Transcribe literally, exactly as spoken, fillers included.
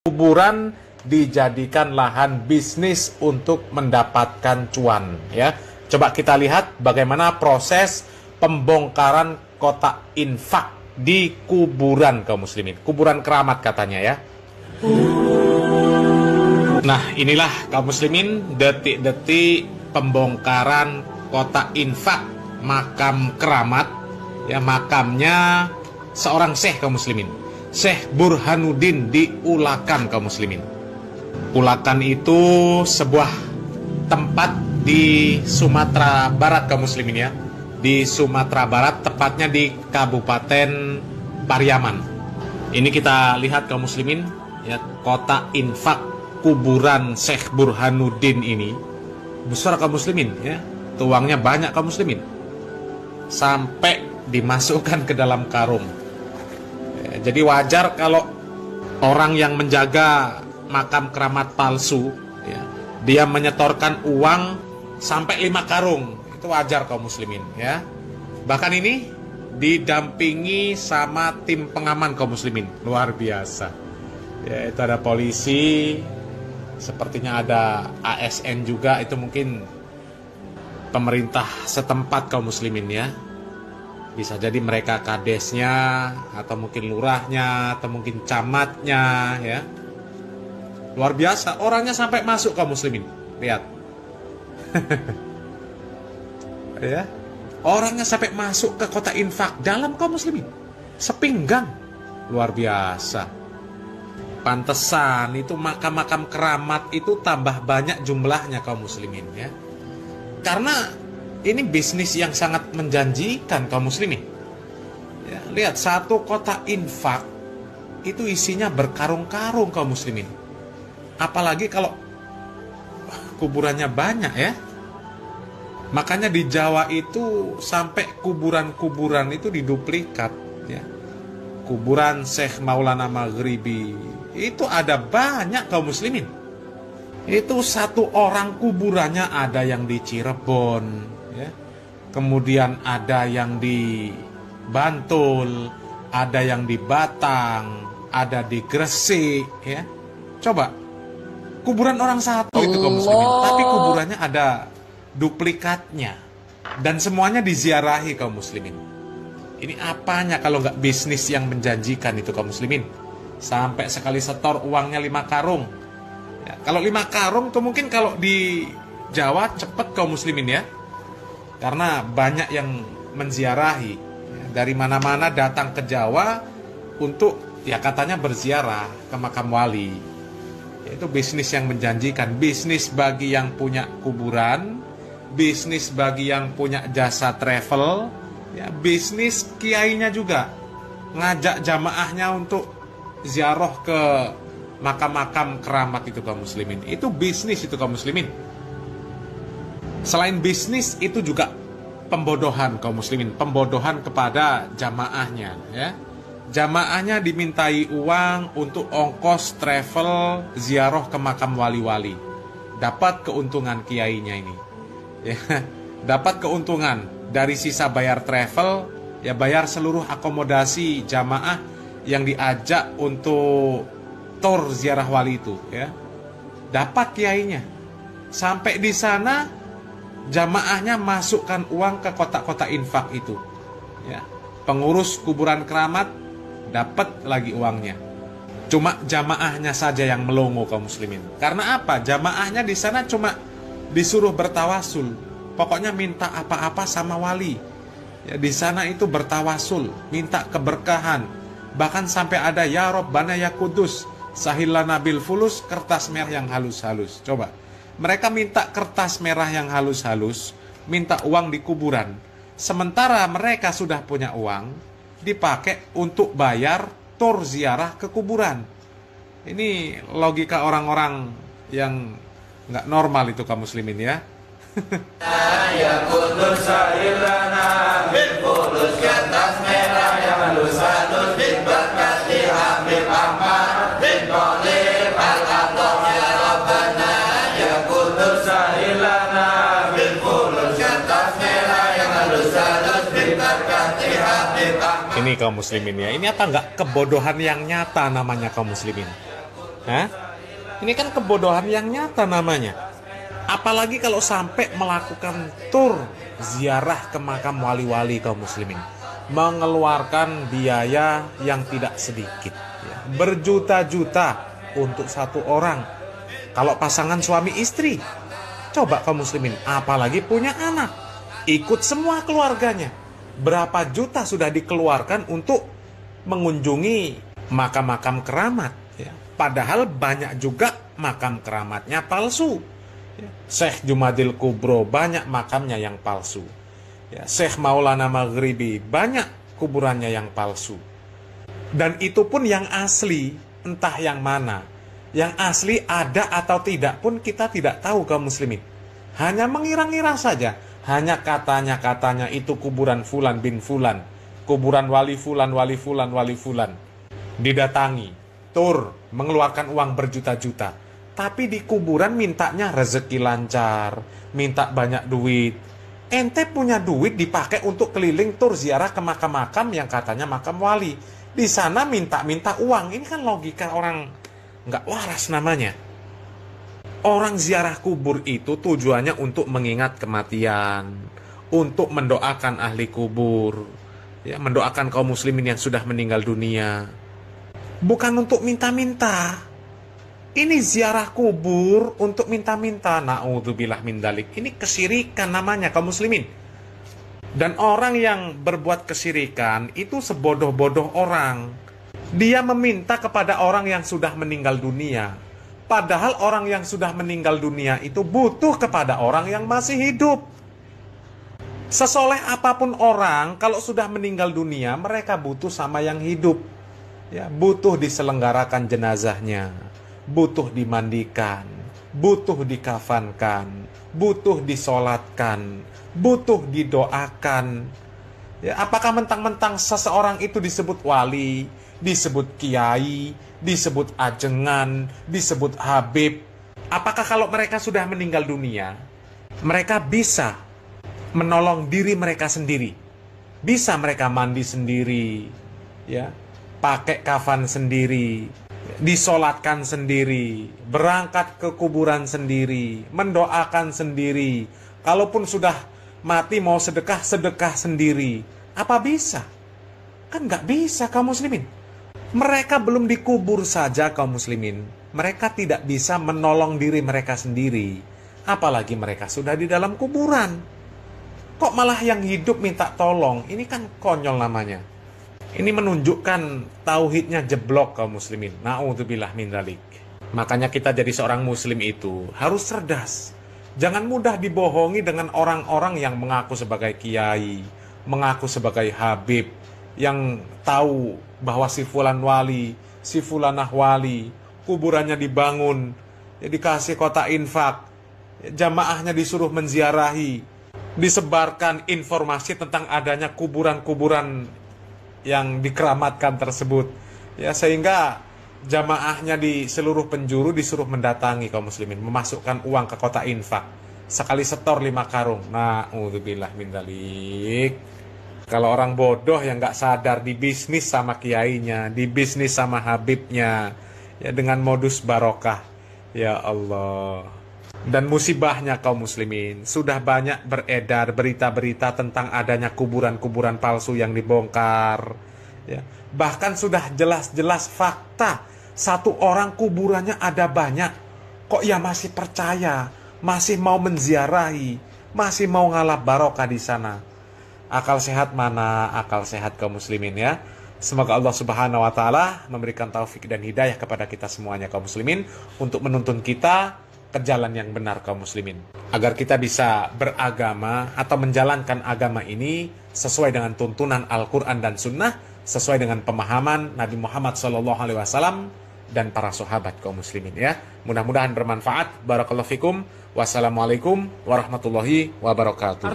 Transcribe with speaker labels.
Speaker 1: Kuburan dijadikan lahan bisnis untuk mendapatkan cuan, ya. Coba kita lihat bagaimana proses pembongkaran kotak infak di kuburan kaum muslimin. Kuburan keramat katanya, ya. Nah, inilah kaum muslimin detik-detik pembongkaran kotak infak makam keramat, ya, makamnya seorang syekh kaum muslimin. Syekh Burhanuddin di Ulakan kaum muslimin. Ulakan itu sebuah tempat di Sumatera Barat kaum muslimin, ya. Di Sumatera Barat, tepatnya di Kabupaten Pariaman. Ini kita lihat kaum muslimin, ya, kotak infak kuburan Syekh Burhanuddin ini besar kaum muslimin, ya. Tuangnya banyak kaum muslimin. Sampai dimasukkan ke dalam karung. Jadi wajar kalau orang yang menjaga makam keramat palsu, ya, dia menyetorkan uang sampai lima karung. Itu wajar kaum muslimin, ya. Bahkan ini didampingi sama tim pengaman kaum muslimin. Luar biasa. Ya, itu ada polisi, sepertinya ada A S N juga, itu mungkin pemerintah setempat kaum muslimin, ya. Bisa jadi mereka kadesnya, atau mungkin lurahnya, atau mungkin camatnya, ya. Luar biasa, orangnya sampai masuk kaum muslimin. Lihat. Ya. Orangnya sampai masuk ke kotak infak dalam kaum muslimin. Sepinggang. Luar biasa. Pantesan itu makam-makam keramat itu tambah banyak jumlahnya kaum muslimin, ya. Karena ini bisnis yang sangat menjanjikan kaum muslimin. Ya, lihat, satu kotak infak itu isinya berkarung-karung kaum muslimin. Apalagi kalau kuburannya banyak, ya. Makanya di Jawa itu sampai kuburan-kuburan itu diduplikat, ya. Kuburan Syekh Maulana Maghribi itu ada banyak kaum muslimin. Itu satu orang kuburannya ada yang di Cirebon, ya. Kemudian ada yang di Bantul, ada yang di Batang, ada di Gresik, ya. Coba, kuburan orang satu itu kaum muslimin, tapi kuburannya ada duplikatnya, dan semuanya diziarahi kaum muslimin. Ini apanya kalau nggak bisnis yang menjanjikan itu kaum muslimin? Sampai sekali setor uangnya lima karung. Ya, kalau lima karung tuh mungkin kalau di Jawa cepet kaum muslimin, ya. Karena banyak yang menziarahi, ya, dari mana-mana datang ke Jawa untuk, ya, katanya berziarah ke makam wali. Ya, itu bisnis yang menjanjikan, bisnis bagi yang punya kuburan, bisnis bagi yang punya jasa travel, ya, bisnis kiainya juga ngajak jamaahnya untuk ziarah ke makam-makam keramat itu kaum muslimin. Itu bisnis itu kaum muslimin. Selain bisnis, itu juga pembodohan kaum muslimin, pembodohan kepada jamaahnya, ya. Jamaahnya dimintai uang untuk ongkos travel ziarah ke makam wali-wali. Dapat keuntungan kiainya ini, ya. Dapat keuntungan dari sisa bayar travel, ya, bayar seluruh akomodasi jamaah yang diajak untuk tur ziarah wali itu, ya. Dapat kiainya. Sampai di sana jamaahnya masukkan uang ke kotak-kotak infak itu, ya. Pengurus kuburan keramat dapat lagi uangnya. Cuma jamaahnya saja yang melongo kaum muslimin. Karena apa? Jamaahnya di sana cuma disuruh bertawasul. Pokoknya minta apa-apa sama wali. Ya, di sana itu bertawasul, minta keberkahan. Bahkan sampai ada ya Rabbana ya Kudus, sahillana bil fulus, kertas merah yang halus-halus. Coba. Mereka minta kertas merah yang halus-halus, minta uang di kuburan. Sementara mereka sudah punya uang, dipakai untuk bayar tur ziarah ke kuburan. Ini logika orang-orang yang nggak normal itu kaum muslimin, ya. Ya Kudus sahillana bil fulus, kertas merah yang halus-halus, diberkati Habib Ahmad bin Thalib al-Atom, ya Rabbana. Ini kaum muslimin, ya. Ini apa enggak kebodohan yang nyata namanya kaum muslimin. Hah? Ini kan kebodohan yang nyata namanya. Apalagi kalau sampai melakukan tur ziarah ke makam wali-wali kaum muslimin, mengeluarkan biaya yang tidak sedikit, ya. Berjuta-juta untuk satu orang. Kalau pasangan suami istri, coba kaum muslimin, apalagi punya anak, ikut semua keluarganya, berapa juta sudah dikeluarkan untuk mengunjungi makam-makam keramat, ya. Padahal banyak juga makam keramatnya palsu, ya. Syekh Jumadil Kubro banyak makamnya yang palsu, ya. Syekh Maulana Maghribi banyak kuburannya yang palsu. Dan itu pun yang asli, entah yang mana. Yang asli ada atau tidak pun kita tidak tahu kaum muslimin. Hanya mengira-ngira saja. Hanya katanya-katanya itu kuburan fulan bin fulan, kuburan wali fulan, wali fulan, wali fulan. Didatangi, tur, mengeluarkan uang berjuta-juta. Tapi di kuburan mintanya rezeki lancar, minta banyak duit. Ente punya duit dipakai untuk keliling tur ziarah ke makam-makam yang katanya makam wali. Di sana minta-minta uang. Ini kan logika orang nggak waras namanya. Orang ziarah kubur itu tujuannya untuk mengingat kematian, untuk mendoakan ahli kubur, ya, mendoakan kaum muslimin yang sudah meninggal dunia. Bukan untuk minta-minta. Ini ziarah kubur untuk minta-minta. Na'udzubillah min dzalik. Ini kesyirikan namanya kaum muslimin. Dan orang yang berbuat kesyirikan itu sebodoh-bodoh orang. Dia meminta kepada orang yang sudah meninggal dunia. Padahal orang yang sudah meninggal dunia itu butuh kepada orang yang masih hidup. Sesoleh apapun orang, kalau sudah meninggal dunia, mereka butuh sama yang hidup. Ya, butuh diselenggarakan jenazahnya, butuh dimandikan, butuh dikafankan, butuh disolatkan, butuh didoakan. Ya, apakah mentang-mentang seseorang itu disebut wali, disebut kiai, disebut ajengan, disebut habib? Apakah kalau mereka sudah meninggal dunia, mereka bisa menolong diri mereka sendiri? Bisa mereka mandi sendiri, ya, pakai kafan sendiri, disolatkan sendiri, berangkat ke kuburan sendiri, mendoakan sendiri. Kalaupun sudah mati mau sedekah, sedekah sendiri. Apa bisa? Kan nggak bisa kaum muslimin. Mereka belum dikubur saja kaum muslimin, mereka tidak bisa menolong diri mereka sendiri. Apalagi mereka sudah di dalam kuburan. Kok malah yang hidup minta tolong? Ini kan konyol namanya. Ini menunjukkan tauhidnya jeblok kaum muslimin. Na'udzubillah min dzalik. Makanya kita jadi seorang muslim itu harus cerdas. Jangan mudah dibohongi dengan orang-orang yang mengaku sebagai kiai, mengaku sebagai habib, yang tahu bahwa si fulan wali, si fulanah wali, kuburannya dibangun, ya, dikasih kotak infak, ya, jamaahnya disuruh menziarahi, disebarkan informasi tentang adanya kuburan-kuburan yang dikeramatkan tersebut, ya, sehingga jamaahnya di seluruh penjuru disuruh mendatangi kaum muslimin, memasukkan uang ke kotak infak, sekali setor lima karung. Na'udzubillah min dzalik. Kalau orang bodoh yang nggak sadar dibisnis sama kiainya, dibisnis sama habibnya, ya, dengan modus barokah. Ya Allah. Dan musibahnya kaum muslimin, sudah banyak beredar berita-berita tentang adanya kuburan-kuburan palsu yang dibongkar. Ya. Bahkan sudah jelas-jelas fakta, satu orang kuburannya ada banyak. Kok ya masih percaya, masih mau menziarahi, masih mau ngalap barokah di sana. Akal sehat mana akal sehat kaum muslimin, ya. Semoga Allah Subhanahu wa taala memberikan taufik dan hidayah kepada kita semuanya kaum muslimin untuk menuntun kita ke jalan yang benar kaum muslimin, agar kita bisa beragama atau menjalankan agama ini sesuai dengan tuntunan Al-Qur'an dan Sunnah, sesuai dengan pemahaman Nabi Muhammad shallallahu alaihi wasallam dan para sahabat kaum muslimin, ya. Mudah-mudahan bermanfaat. Barakallahu fikum. Wassalamualaikum warahmatullahi wabarakatuh.